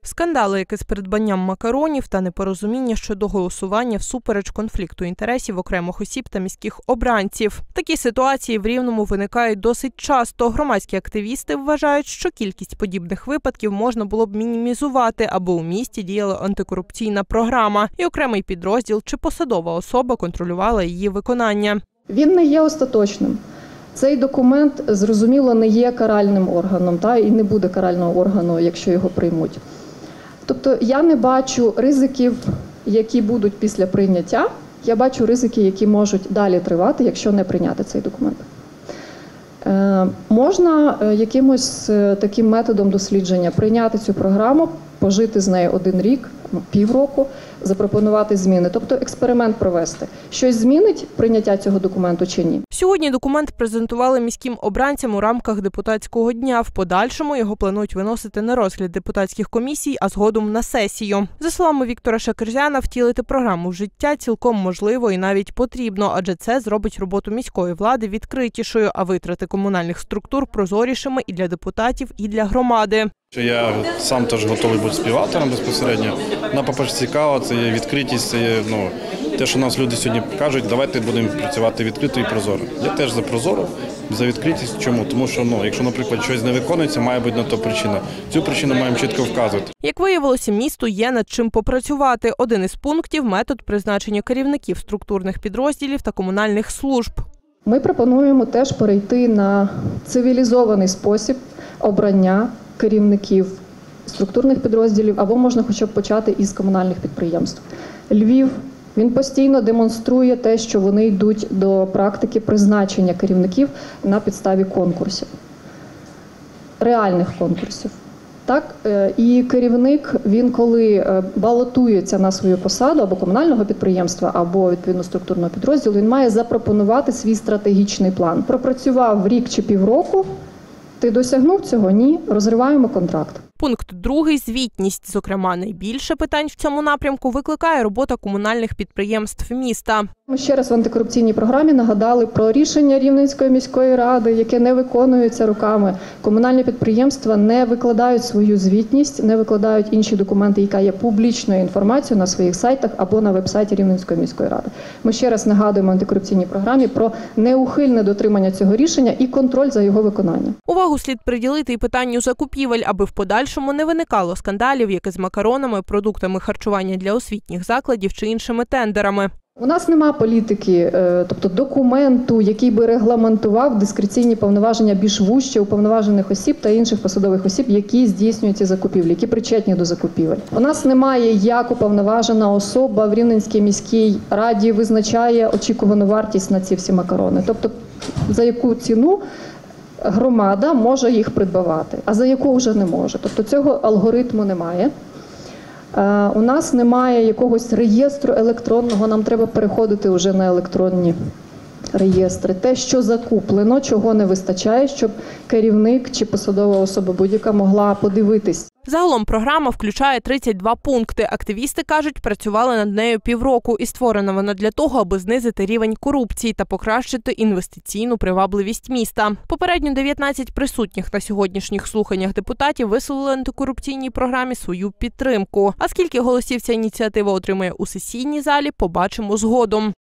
Скандали, як із придбанням макаронів та непорозуміння щодо голосування всупереч конфлікту інтересів окремих осіб та міських обранців. Такі ситуації в Рівному виникають досить часто. Громадські активісти вважають, що кількість подібних випадків можна було б мінімізувати, аби у місті діяла антикорупційна програма і окремий підрозділ чи посадова особа контролювала її виконання. Він не є остаточним. Цей документ, зрозуміло, не є каральним органом, і не буде карального органу, якщо його приймуть. Тобто я не бачу ризиків, які будуть після прийняття, я бачу ризики, які можуть далі тривати, якщо не прийняти цей документ. Можна якимось таким методом дослідження прийняти цю програму, пожити з нею 1 рік, півроку, запропонувати зміни, тобто експеримент провести. Щось змінить прийняття цього документу чи ні? Сьогодні документ презентували міським обранцям у рамках депутатського дня. В подальшому його планують виносити на розгляд депутатських комісій, а згодом на сесію. За словами Віктора Шакирзяна, втілити програму в життя цілком можливо і навіть потрібно, адже це зробить роботу міської влади відкритішою, а витрати комунальних структур прозорішими і для депутатів, і для громади. Я сам теж готовий бути співавтором безпосередньо. По-перше, цікаво, це є відкритість, це є те, що нас люди сьогодні кажуть, давайте будемо працювати відкрито і прозоро. Я теж за прозоро, за відкритість. Чому? Тому що, якщо, наприклад, щось не виконується, має бути на то причина. Цю причину маємо чітко вказувати. Як виявилося, місту є над чим попрацювати. Один із пунктів – метод призначення керівників структурних підрозділів та комунальних служб. Ми пропонуємо теж перейти на цивілізований спосіб обрання керівників структурних підрозділів, або можна хоча б почати із комунальних підприємств. Львів, він постійно демонструє те, що вони йдуть до практики призначення керівників на підставі конкурсів, реальних конкурсів. І керівник, він коли балотується на свою посаду або комунального підприємства, або відповідно структурного підрозділу, він має запропонувати свій стратегічний план. Пропрацював рік чи півроку, ти досягнув цього? Ні. Розриваємо контракт. Пункт 2 – звітність. Зокрема, найбільше питань в цьому напрямку викликає робота комунальних підприємств міста. Ми ще раз в антикорупційній програмі нагадали про рішення Рівненської міської ради, яке не виконується роками. Комунальні підприємства не викладають свою звітність, не викладають інші документи, яка є публічною інформацією на своїх сайтах або на веб-сайті Рівненської міської ради. Ми ще раз нагадуємо антикорупційній програмі про неухильне дотримання цього рішення і контроль за його виконанням. Увагу слід приділити і питанню закупівель, аби в подальшому не виникало скандалів, як із макаронами, продуктами харчування для освітніх закладів чи іншими тендерами. У нас нема політики, тобто документу, який би регламентував дискреційні повноваження більш вужче уповноважених осіб та інших посадових осіб, які здійснюють ці закупівлі, які причетні до закупівель. У нас немає, як уповноважена особа в Рівненській міській раді визначає очікувану вартість на ці всі макарони. Тобто за яку ціну громада може їх придбавати, а за яку вже не може. Тобто цього алгоритму немає. У нас немає якогось реєстру електронного, нам треба переходити вже на електронні реєстри. Те, що закуплено, чого не вистачає, щоб керівник чи посадова особа будь-яка могла подивитись. Загалом програма включає 32 пункти. Активісти кажуть, працювали над нею півроку і створена вона для того, аби знизити рівень корупції та покращити інвестиційну привабливість міста. Попередньо 19 присутніх на сьогоднішніх слуханнях депутатів висловили антикорупційній програмі свою підтримку. А скільки голосів ця ініціатива отримає у сесійній залі, побачимо згодом.